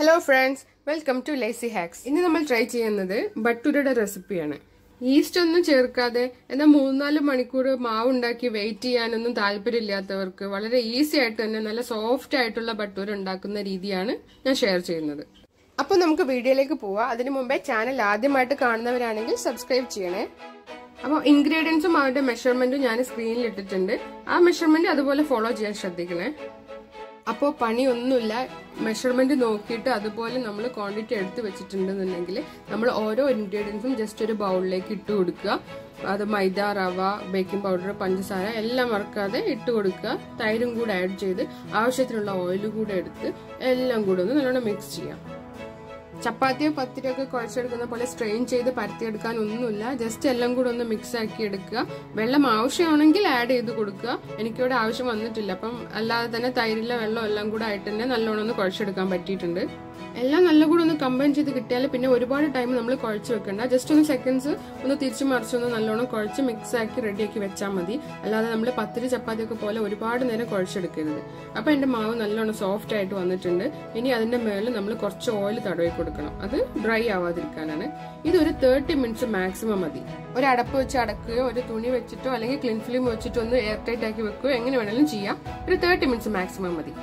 Hello friends, welcome to Lazy Hacks. ഇന്ന് നമ്മൾ try ചെയ്യുന്നത് ബട്ടൂരയുടെ റെസിപ്പിയാണ്. ഈസ്റ്റ് ഒന്നും ചേർക്കാതെ എന്നാൽ 3-4 മണിക്കൂർ മാവ് ഉണ്ടാക്കി വെയിറ്റ് ചെയ്യാനൊന്നും താല്പര്യമില്ലാത്തവർക്ക് വളരെ ഈസി ആയിട്ട് തന്നെ നല്ല സോഫ്റ്റ് ആയിട്ടുള്ള ബട്ടൂര ഉണ്ടാക്കുന്ന രീതിയാണ് ഞാൻ ഷെയർ ചെയ്യുന്നത്. അപ്പോൾ നമുക്ക് വീഡിയോയിലേക്ക് പോവാം. അതിനു മുമ്പേ ചാനൽ ആദ്യമായിട്ട് കാണുന്നവരാണെങ്കിൽ സബ്സ്ക്രൈബ് ചെയ്യണേ. അപ്പോൾ ഇൻഗ്രീഡിയൻസും അവരുടെ മെഷർമെന്റും ഞാൻ സ്ക്രീനിൽ ഇട്ടിട്ടുണ്ട്. ആ മെഷർമെന്റ് അതുപോലെ ഫോളോ ചെയ്യാൻ ശ്രദ്ധിക്കണേ. അപ്പോൾ പണിയൊന്നുമില്ല, മെഷർമെന്റ് നോക്കിയിട്ട് അതുപോലെ നമ്മൾ ക്വാണ്ടിറ്റി എടുത്ത് വെച്ചിട്ടുണ്ടെന്നുണ്ടെങ്കിൽ നമ്മൾ ഓരോ ഇൻഗ്രീഡിയൻസും ജസ്റ്റ് ഒരു ബൗളിലേക്ക് ഇട്ട് കൊടുക്കുക. അത് മൈദ, റവ, ബേക്കിംഗ് പൗഡർ, പഞ്ചസാര എല്ലാം മറക്കാതെ ഇട്ട് കൊടുക്കുക. തൈരും കൂടെ ആഡ് ചെയ്ത് ആവശ്യത്തിനുള്ള ഓയിൽ കൂടെ എടുത്ത് എല്ലാം കൂടെ ഒന്ന് നല്ലോണം മിക്സ് ചെയ്യാം. ചപ്പാത്തിയോ പത്തിരിയോ ഒക്കെ കുഴച്ചെടുക്കുന്ന പോലെ സ്ട്രെയിൻ ചെയ്ത് പരത്തിയെടുക്കാൻ ഒന്നുമില്ല, ജസ്റ്റ് എല്ലാം കൂടെ ഒന്ന് മിക്സ് ആക്കി എടുക്കുക. വെള്ളം ആവശ്യമാണെങ്കിൽ ആഡ് ചെയ്ത് കൊടുക്കുക. എനിക്കിവിടെ ആവശ്യം വന്നിട്ടില്ല, അപ്പം അല്ലാതെ തന്നെ തൈരിലെ വെള്ളം എല്ലാം കൂടെ ആയിട്ട് തന്നെ നല്ലോണം ഒന്ന് കുഴച്ചെടുക്കാൻ പറ്റിയിട്ടുണ്ട്. എല്ലാം നല്ല കൂടെ ഒന്ന് കമ്പൈൻ ചെയ്ത് കിട്ടിയാൽ പിന്നെ ഒരുപാട് ടൈം നമ്മൾ കുഴച്ച് വെക്കണ്ട. ജസ്റ്റ് ഒന്ന് സെക്കൻഡ്സ് ഒന്ന് തിരിച്ചു മറിച്ചൊന്ന് നല്ലോണം കുഴച്ച് മിക്സ് ആക്കി റെഡിയാക്കി വെച്ചാൽ മതി. അല്ലാതെ നമ്മൾ പത്തിരി ചപ്പാത്തിയൊക്കെ പോലെ ഒരുപാട് നേരം കുഴച്ചെടുക്കരുത്. അപ്പൊ എന്റെ മാവ് നല്ലോണം സോഫ്റ്റ് ആയിട്ട് വന്നിട്ടുണ്ട്. ഇനി അതിന്റെ മേളിൽ നമ്മൾ കുറച്ച് ഓയിൽ തടവി കൊടുക്കണം, അത് ഡ്രൈ ആവാതിരിക്കാനാണ്. ഇതൊരു 30 മിനിറ്റ്സ് മാക്സിമം മതി. ഒരു അടപ്പ് വെച്ച് അടക്കുകയോ ഒരു തുണി വെച്ചിട്ടോ അല്ലെങ്കിൽ ക്ലിൻ ഫിലിം വെച്ചിട്ടോ ഒന്ന് എയർ ടൈറ്റ് ആക്കി വെക്കുകയോ എങ്ങനെ വേണമെങ്കിലും ചെയ്യാം. ഒരു 30 മിനിറ്റ്സ് മാക്സിമം മതി.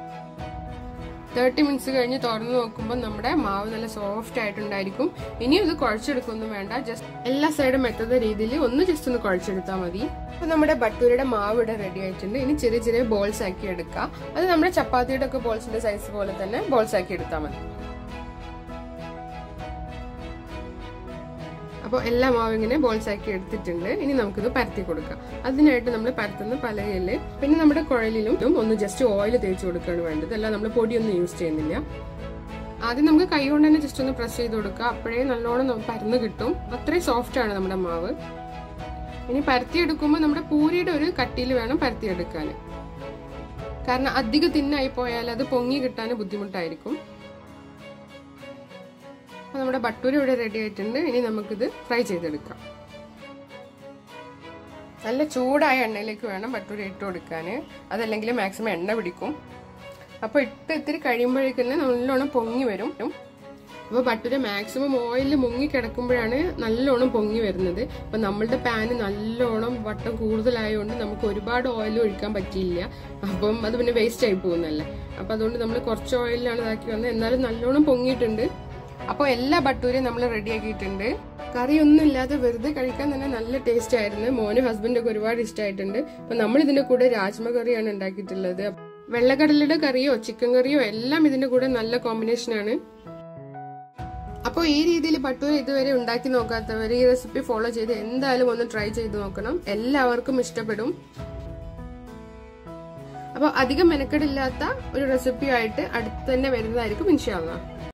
30 മിനിറ്റ്സ് കഴിഞ്ഞ് തുറന്നു നോക്കുമ്പോൾ നമ്മുടെ മാവ് നല്ല സോഫ്റ്റ് ആയിട്ടുണ്ടായിരിക്കും. ഇനി ഇത് കുഴച്ചെടുക്കൊന്നും വേണ്ട, ജസ്റ്റ് എല്ലാ സൈഡും എത്തുന്ന രീതിയിൽ ഒന്ന് ജസ്റ്റ് ഒന്ന് കുഴച്ചെടുത്താൽ മതി. അപ്പൊ നമ്മുടെ ബട്ടൂരയുടെ മാവ് ഇവിടെ റെഡി ആയിട്ടുണ്ട്. ഇനി ചെറിയ ചെറിയ ബോൾസ് ആക്കി എടുക്കാം. അത് നമ്മുടെ ചപ്പാത്തിയുടെ ഒക്കെ ബോൾസിന്റെ സൈസ് പോലെ തന്നെ ബോൾസ് ആക്കി എടുത്താൽ മതി. അപ്പോൾ എല്ലാ മാവും ഇങ്ങനെ ബോൾസ് ആക്കി എടുത്തിട്ടുണ്ട്. ഇനി നമുക്കിത് പരത്തി കൊടുക്കാം. അതിനായിട്ട് നമ്മൾ പരത്തുന്ന പലകയില് പിന്നെ നമ്മുടെ കുഴലിലും ഒന്ന് ജസ്റ്റ് ഓയിൽ തേച്ച് കൊടുക്കുകയാണ് വേണ്ടത്. അല്ല നമ്മൾ പൊടിയൊന്നും യൂസ് ചെയ്യുന്നില്ല. ആദ്യം നമുക്ക് കൈ കൊണ്ട് തന്നെ ജസ്റ്റ് ഒന്ന് പ്രസ് ചെയ്ത് കൊടുക്കുക. അപ്പോഴേ നല്ലോണം പരന്ന് കിട്ടും. അത്രയും സോഫ്റ്റ് ആണ് നമ്മുടെ മാവ്. ഇനി പരത്തിയെടുക്കുമ്പോൾ നമ്മുടെ പൂരിയുടെ ഒരു കട്ടിയിൽ വേണം പരത്തിയെടുക്കാൻ. കാരണം അധികം തിന്നായി പോയാൽ അത് പൊങ്ങി കിട്ടാൻ ബുദ്ധിമുട്ടായിരിക്കും. അപ്പൊ നമ്മുടെ ബട്ടൂര ഇവിടെ റെഡി ആയിട്ടുണ്ട്. ഇനി നമുക്കിത് ഫ്രൈ ചെയ്തെടുക്കാം. നല്ല ചൂടായ എണ്ണയിലേക്ക് വേണം ബട്ടൂര ഇട്ട് കൊടുക്കാൻ, അതല്ലെങ്കിൽ മാക്സിമം എണ്ണ പിടിക്കും. അപ്പൊ ഇത്തിരി കഴിയുമ്പോഴേക്കന്നെ നല്ലോണം പൊങ്ങി വരും. അപ്പോൾ ബട്ടൂര മാക്സിമം ഓയിലിൽ മുങ്ങി കിടക്കുമ്പോഴാണ് നല്ലോണം പൊങ്ങി വരുന്നത്. അപ്പൊ നമ്മളുടെ പാന് നല്ലോണം വട്ടം കൂടുതലായതുകൊണ്ട് നമുക്ക് ഒരുപാട് ഓയിൽ ഒഴിക്കാൻ പറ്റിയില്ല. അപ്പം അത് പിന്നെ വേസ്റ്റ് ആയി പോകുന്നല്ലേ. അപ്പൊ അതുകൊണ്ട് നമ്മൾ കുറച്ച് ഓയിലാണ് ഇതാക്കി വന്നത്. എന്നാലും നല്ലോണം പൊങ്ങിയിട്ടുണ്ട്. അപ്പോൾ എല്ലാ ബട്ടൂരയും നമ്മൾ റെഡിയാക്കിയിട്ടുണ്ട്. കറിയൊന്നും ഇല്ലാതെ വെറുതെ കഴിക്കാൻ തന്നെ നല്ല ടേസ്റ്റ് ആയിരുന്നു. മോനും ഹസ്ബൻഡൊക്കെ ഒരുപാട് ഇഷ്ടമായിട്ടുണ്ട്. അപ്പൊ നമ്മൾ ഇതിന്റെ കൂടെ രാജ്മ കറിയാണ് ഉണ്ടാക്കിയിട്ടുള്ളത്. വെള്ളക്കടലയുടെ കറിയോ ചിക്കൻ കറിയോ എല്ലാം ഇതിന്റെ കൂടെ നല്ല കോമ്പിനേഷനാണ്. അപ്പോൾ ഈ രീതിയിൽ ബട്ടൂര ഇതുവരെ ഉണ്ടാക്കി നോക്കാത്തവർ ഈ റെസിപ്പി ഫോളോ ചെയ്ത് എന്തായാലും ഒന്ന് ട്രൈ ചെയ്ത് നോക്കണം. എല്ലാവർക്കും ഇഷ്ടപ്പെടും. അപ്പോൾ അധികം മെനക്കെടില്ലാത്ത ഒരു റെസിപ്പി ആയിട്ട് അടുത്ത് തന്നെ വരുന്നതായിരിക്കും ഇൻഷാ അല്ലാഹ്.